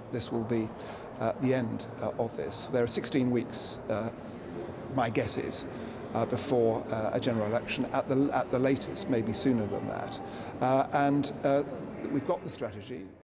this will be the end of this. There are 16 weeks, my guess is, before a general election at the latest, maybe sooner than that. And we've got the strategy.